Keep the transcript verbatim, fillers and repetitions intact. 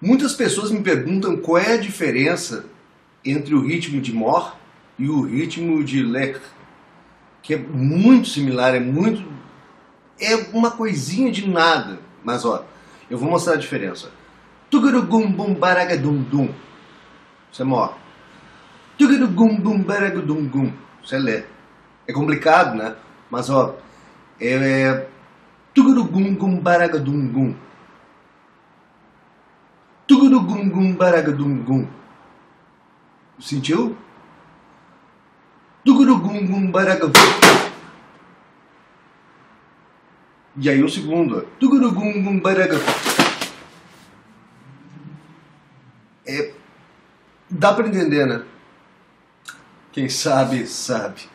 Muitas pessoas me perguntam qual é a diferença entre o ritmo de Mor e o ritmo de Lech, que é muito similar, é muito... é uma coisinha de nada. Mas ó, eu vou mostrar a diferença. Tugurugum bum baragadum dum. Isso é Mor. Tugurugum bum baragadum gum. Isso é Lé. É complicado, né? Mas ó, é... Tugurugum gum baragadum gum. Tugurugum gum baragadum gum. Sentiu? Tugurugum gum baragadum. E aí o segundo, Tugurugum gum baragadum. É, dá pra entender, né? Quem sabe, sabe.